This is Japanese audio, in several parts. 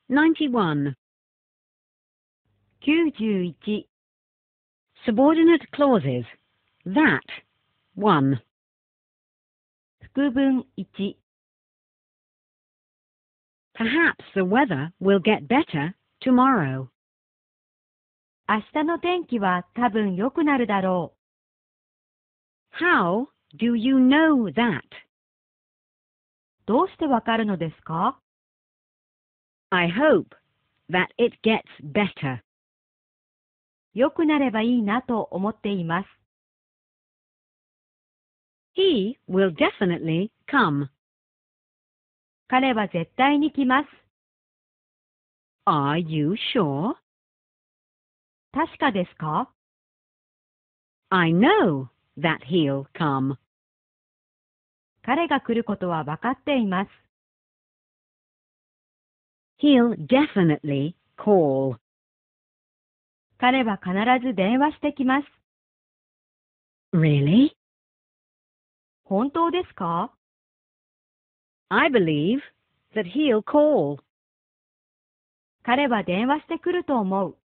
91. 91. Subordinate clauses. That. 1. 副文1。 Perhaps the weather will get better tomorrow. 明日の天気は多分良くなるだろう。 How do you know that? どうしてわかるのですか？ I hope that it gets better. 良くなればいいなと思っています。 He will definitely come. 彼は絶対に来ます。 Are you sure? 確かですか？ I know that he'll come. 彼が来ることはわかっています。 He'll definitely call. 彼は必ず電話してきます。 Really? 本当ですか？ I believe that he'll call. 彼は電話してくると思う。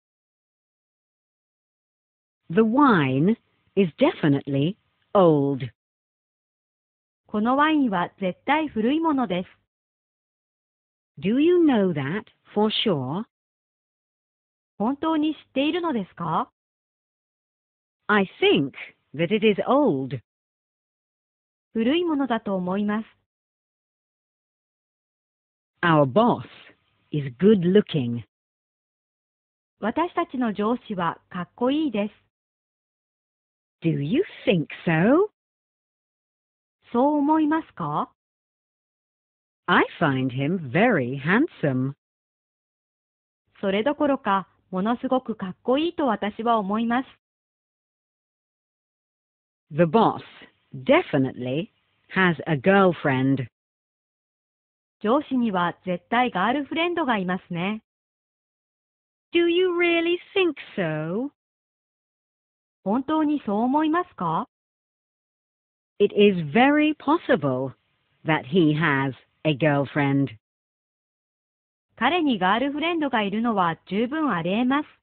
The wine is definitely old. このワインは絶対古いものです。 Do you know that for sure? 本当に知っているのですか？ I think that it is old. 古いものだと思います。 Our boss is good looking. 私たちの上司はかっこいいです。 Do you think so? そう思いますか？ I find him very handsome. それどころか、ものすごくかっこいいと私は思います。 The boss definitely has a girlfriend. 上司には絶対ガールフレンドがいますね。 Do you really think so? 本当にそう思いますか？ It is very possible that he has a girlfriend. 彼にガールフレンドがいるのは十分あり得ます。